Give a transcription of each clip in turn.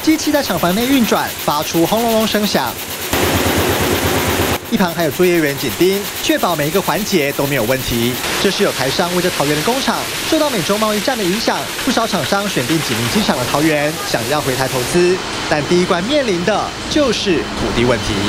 机器在厂房内运转，发出轰隆隆声响。一旁还有作业员紧盯，确保每一个环节都没有问题。这是有台商为着桃园的工厂，受到美中贸易战的影响，不少厂商选定紧邻机场的桃园，想要回台投资，但第一关面临的就是土地问题。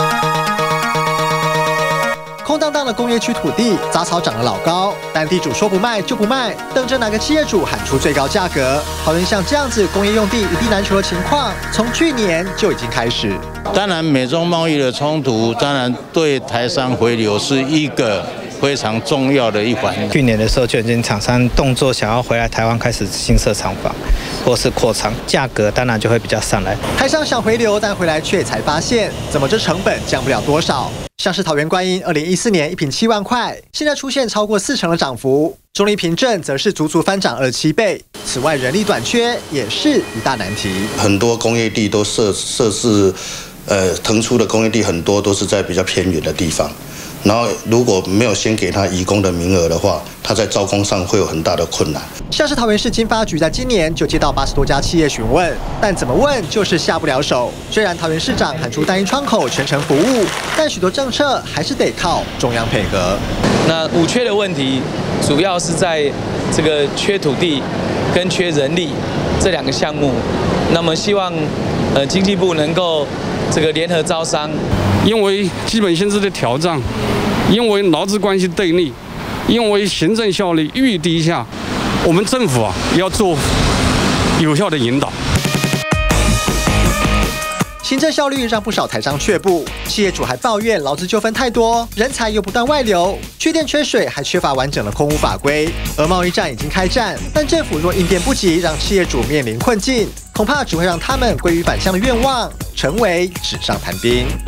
空荡荡的工业区土地，杂草长得老高，但地主说不卖就不卖，等着哪个企业主喊出最高价格。桃园像这样子工业用地一地难求的情况，从去年就已经开始。 当然，美中贸易的冲突，当然对台商回流是一个非常重要的一环。 去年的时候就已经厂商动作想要回来台湾开始新设厂房，或是扩厂，价格当然就会比较上来。 台商想回流，但回来却才发现，怎么这成本降不了多少？像是桃园观音，2014年一坪7万块，现在出现超过40%的涨幅。中立平镇则是足足翻涨27倍。此外，人力短缺也是一大难题。 很多工业地都设置，腾出的工业地很多都是在比较偏远的地方。然后，如果没有先给他移工的名额的话，他在招工上会有很大的困难。 像是桃园市经发局在今年就接到80多家企业询问，但怎么问就是下不了手。虽然桃园市长喊出单一窗口全程服务，但许多政策还是得靠中央配合。 那五缺的问题，主要是在这个缺土地跟缺人力这2个项目。那么希望经济部能够这个联合招商。 因为基本薪资的挑战，因为劳资关系对立，因为行政效率愈低下，我们政府要做有效的引导。 行政效率让不少台商却步，企业主还抱怨劳资纠纷太多，人才又不断外流，缺电缺水还缺乏完整的空污法规。而贸易战已经开战，但政府若应变不及，让企业主面临困境，恐怕只会让他们归于返乡的愿望成为纸上谈兵。